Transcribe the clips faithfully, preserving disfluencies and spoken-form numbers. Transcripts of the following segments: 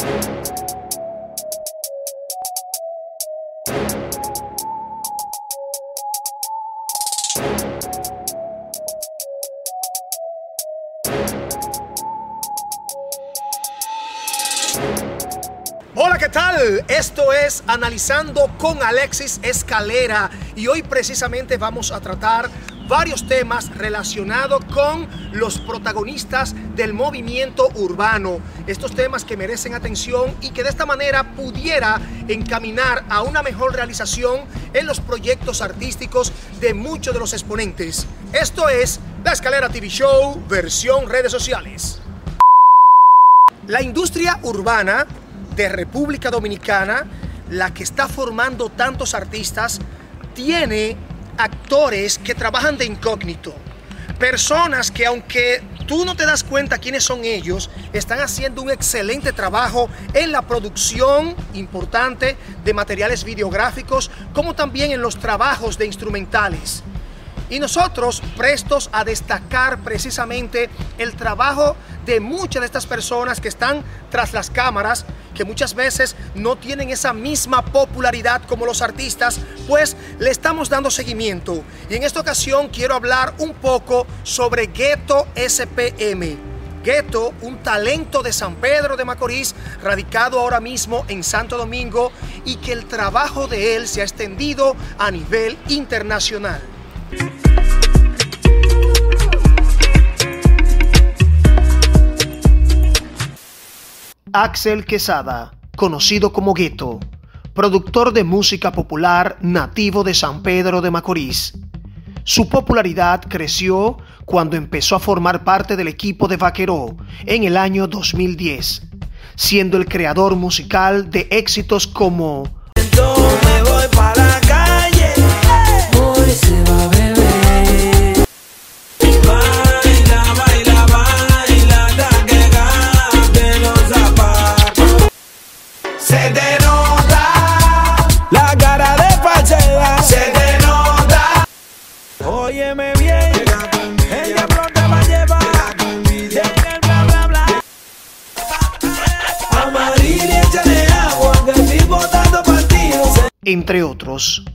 Hola, ¿qué tal? Esto es Analizando con Alexis Escalera y hoy precisamente vamos a tratar varios temas relacionados con los protagonistas del movimiento urbano. Estos temas que merecen atención y que de esta manera pudiera encaminar a una mejor realización en los proyectos artísticos de muchos de los exponentes. Esto es La Escalera T V Show, versión redes sociales. La industria urbana de República Dominicana, la que está formando tantos artistas, tiene actores que trabajan de incógnito. Personas que, aunque tú no te das cuenta quiénes son ellos, están haciendo un excelente trabajo en la producción importante de materiales videográficos, como también en los trabajos de instrumentales. Y nosotros prestos a destacar precisamente el trabajo de muchas de estas personas que están tras las cámaras, que muchas veces no tienen esa misma popularidad como los artistas, pues le estamos dando seguimiento. Y en esta ocasión quiero hablar un poco sobre Ghetto S P M. Ghetto, un talento de San Pedro de Macorís, radicado ahora mismo en Santo Domingo, y que el trabajo de él se ha extendido a nivel internacional. Axel Quesada, conocido como Ghetto, productor de música popular nativo de San Pedro de Macorís. Su popularidad creció cuando empezó a formar parte del equipo de Vaqueró en el año dos mil diez, siendo el creador musical de éxitos como Yo me voy para la calle, hoy se va a beber. Baila, baila, baila, hasta que gasten los zapatos. Se te nota la cara de fachada, se te nota. Óyeme bien, ella pronto va a llevar llega el bla bla bla. Amarillo, échale agua, que estoy botando partidos. entre otros.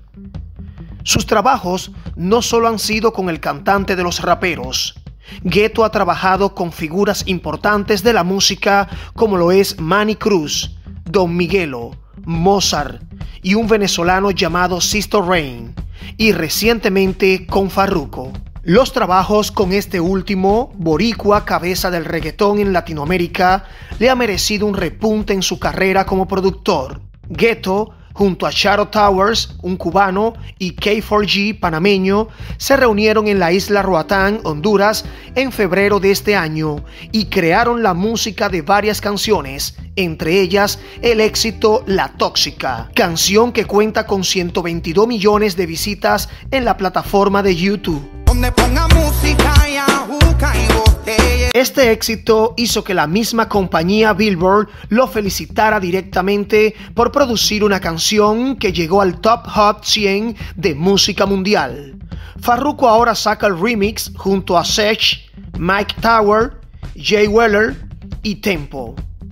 Sus trabajos no solo han sido con el cantante de los raperos. Ghetto ha trabajado con figuras importantes de la música como lo es Manny Cruz, Don Miguelo, Mozart y un venezolano llamado Sisto Rain, y recientemente con Farruko. Los trabajos con este último, boricua cabeza del reggaetón en Latinoamérica, le ha merecido un repunte en su carrera como productor. Ghetto, junto a Shadow Towers, un cubano, y K cuatro G, panameño, se reunieron en la isla Roatán, Honduras, en febrero de este año y crearon la música de varias canciones, entre ellas el éxito La Tóxica, canción que cuenta con ciento veintidós millones de visitas en la plataforma de YouTube. Donde ponga música y ajuca y botella. Este éxito hizo que la misma compañía Billboard lo felicitara directamente por producir una canción que llegó al Top Hot cien de música mundial. Farruko ahora saca el remix junto a Sech, Mike Tower, Jay Weller y Tempo.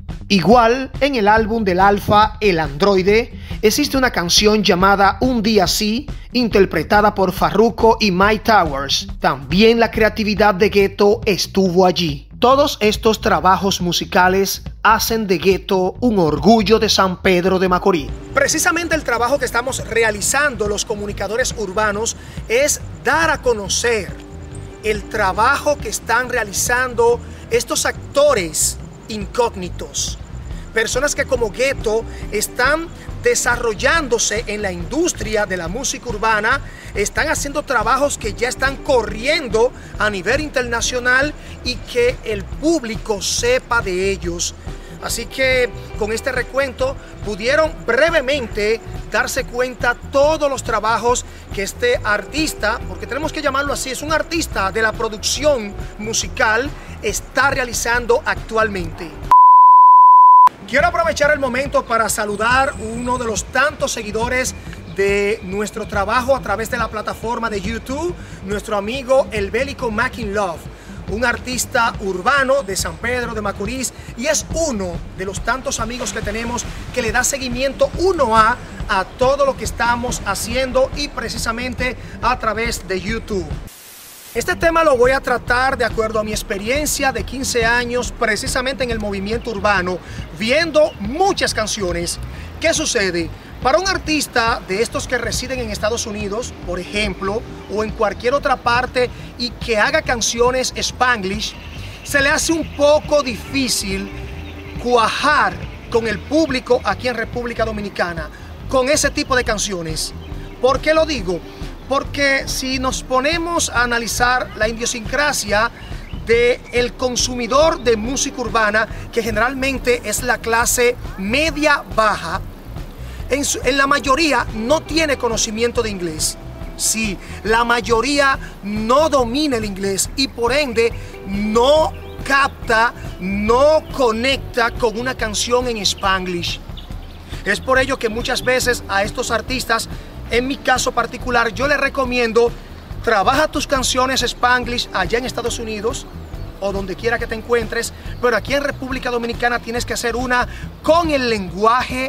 Igual, en el álbum del Alfa, El Androide, existe una canción llamada Un Día Así, interpretada por Farruko y Mike Towers. También la creatividad de Ghetto estuvo allí. Todos estos trabajos musicales hacen de Ghetto un orgullo de San Pedro de Macorís. Precisamente el trabajo que estamos realizando los comunicadores urbanos es dar a conocer el trabajo que están realizando estos actores incógnitos, personas que como Ghetto están desarrollándose en la industria de la música urbana, están haciendo trabajos que ya están corriendo a nivel internacional y que el público sepa de ellos. Así que con este recuento pudieron brevemente darse cuenta todos los trabajos que este artista, porque tenemos que llamarlo así, es un artista de la producción musical, está realizando actualmente. Quiero aprovechar el momento para saludar a uno de los tantos seguidores de nuestro trabajo a través de la plataforma de YouTube, nuestro amigo El Bélico Mac in Love. un artista urbano de San Pedro de Macorís y es uno de los tantos amigos que tenemos que le da seguimiento uno a a todo lo que estamos haciendo y precisamente a través de YouTube. Este tema lo voy a tratar de acuerdo a mi experiencia de quince años precisamente en el movimiento urbano, viendo muchas canciones. ¿Qué sucede? Para un artista de estos que residen en Estados Unidos, por ejemplo, o en cualquier otra parte y que haga canciones Spanglish, se le hace un poco difícil cuajar con el público aquí en República Dominicana con ese tipo de canciones. ¿Por qué lo digo? Porque si nos ponemos a analizar la idiosincrasia del consumidor de música urbana, que generalmente es la clase media-baja, en, su, en la mayoría no tiene conocimiento de inglés. Sí, la mayoría no domina el inglés y por ende no capta, no conecta con una canción en Spanglish. Es por ello que muchas veces a estos artistas, en mi caso particular, yo les recomiendo, trabaja tus canciones Spanglish allá en Estados Unidos o donde quiera que te encuentres, pero aquí en República Dominicana tienes que hacer una con el lenguaje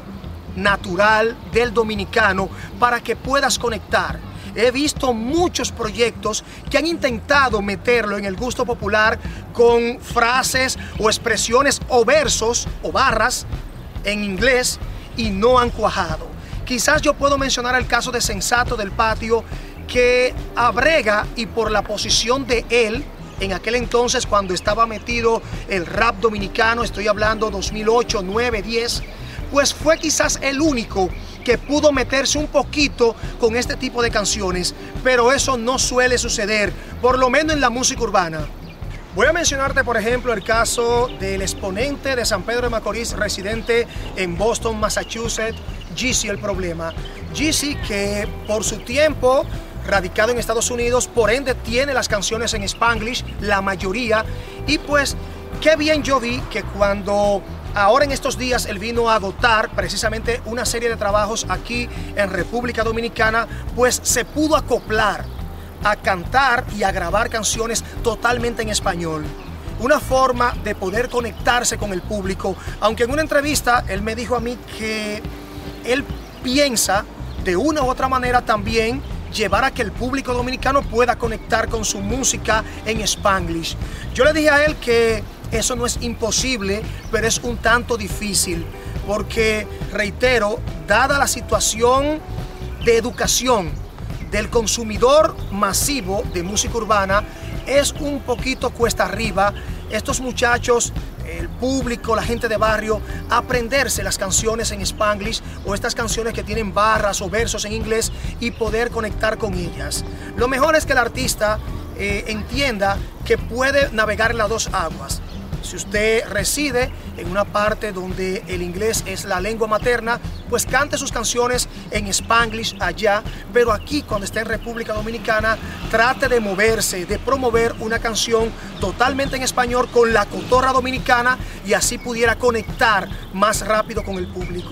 natural del dominicano para que puedas conectar. He visto muchos proyectos que han intentado meterlo en el gusto popular con frases o expresiones o versos o barras en inglés y no han cuajado. Quizás yo puedo mencionar el caso de Sensato del Patio, que abrega y por la posición de él, en aquel entonces cuando estaba metido el rap dominicano, estoy hablando dos mil ocho, nueve, diez, pues fue quizás el único que pudo meterse un poquito con este tipo de canciones, pero eso no suele suceder, por lo menos en la música urbana. Voy a mencionarte, por ejemplo, el caso del exponente de San Pedro de Macorís, residente en Boston, Massachusetts, Jeezy El Problema. Jeezy, que por su tiempo radicado en Estados Unidos, por ende tiene las canciones en Spanglish, la mayoría, y pues qué bien yo vi que cuando ahora en estos días él vino a agotar precisamente una serie de trabajos aquí en República Dominicana, pues se pudo acoplar a cantar y a grabar canciones totalmente en español. Una forma de poder conectarse con el público, aunque en una entrevista él me dijo a mí que él piensa de una u otra manera también llevar a que el público dominicano pueda conectar con su música en Spanglish. Yo le dije a él que eso no es imposible, pero es un tanto difícil, porque, reitero, dada la situación de educación del consumidor masivo de música urbana, es un poquito cuesta arriba estos muchachos, el público, la gente de barrio, aprenderse las canciones en Spanglish o estas canciones que tienen barras o versos en inglés y poder conectar con ellas. Lo mejor es que el artista eh, entienda que puede navegar en las dos aguas. Si usted reside en una parte donde el inglés es la lengua materna, pues cante sus canciones en Spanglish allá, pero aquí cuando esté en República Dominicana, trate de moverse, de promover una canción totalmente en español con la cotorra dominicana y así pudiera conectar más rápido con el público.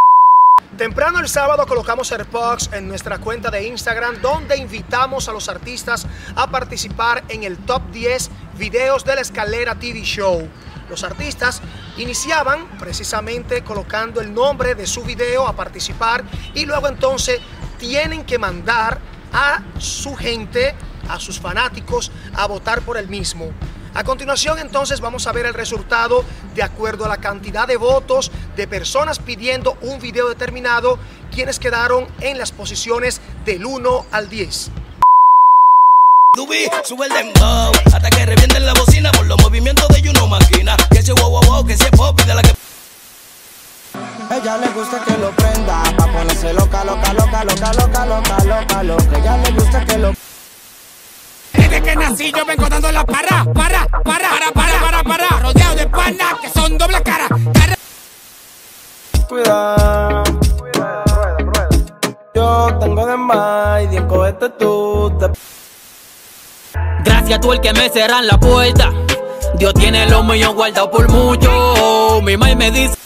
Temprano el sábado colocamos AirPods en nuestra cuenta de Instagram, donde invitamos a los artistas a participar en el top diez videos de la Escalera T V Show. Los artistas iniciaban precisamente colocando el nombre de su video a participar y luego entonces tienen que mandar a su gente, a sus fanáticos, a votar por el mismo. A continuación entonces vamos a ver el resultado de acuerdo a la cantidad de votos de personas pidiendo un video determinado, quienes quedaron en las posiciones del uno al diez. Sube el dembow hasta que revienten la bocina por los movimientos de Juno Máquina. Que ese wow wow wow, que ese pop y de la que... Ella le gusta que lo prenda, pa' ponerse loca, loca, loca, loca, loca, loca, loca, loca. Ella le gusta que lo... Desde que nací yo vengo dando la para, para, para, para, para, para, para, rodeado de panas que son doble cara. cara. Cuidado, cuidado, rueda, rueda. Yo tengo de más y en cohete tú te... Gracias a tú el que me cerran la puerta. Dios tiene lo mío guardado por mucho. Mi mamá me dice: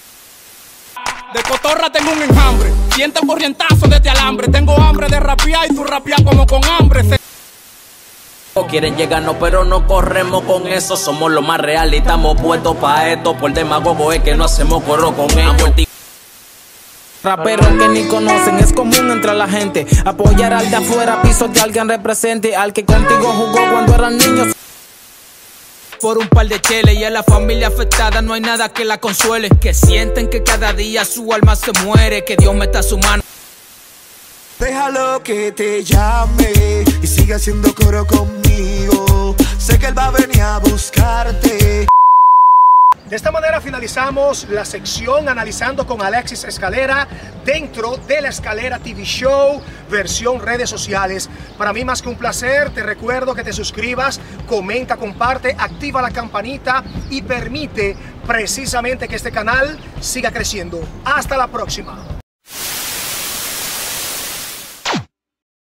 de cotorra tengo un enjambre, siento un corrientazo de este alambre. Tengo hambre de rapear y tú rapeas como con hambre. Quieren llegarnos pero no corremos con eso. Somos los más reales y estamos puestos pa' esto. Por demagogo es que no hacemos corro con ellos. Raperos que ni conocen, es común entre la gente apoyar al de afuera, piso que alguien represente, al que contigo jugó cuando eran niños. Por un par de cheles y a la familia afectada no hay nada que la consuele. Que sienten que cada día su alma se muere, que Dios meta su mano. Déjalo que te llame y sigue haciendo coro conmigo. Sé que él va a venir a buscarte. De esta manera finalizamos la sección analizando con Alexis Escalera dentro de la Escalera T V Show, versión redes sociales. Para mí más que un placer, te recuerdo que te suscribas, comenta, comparte, activa la campanita y permite precisamente que este canal siga creciendo. Hasta la próxima.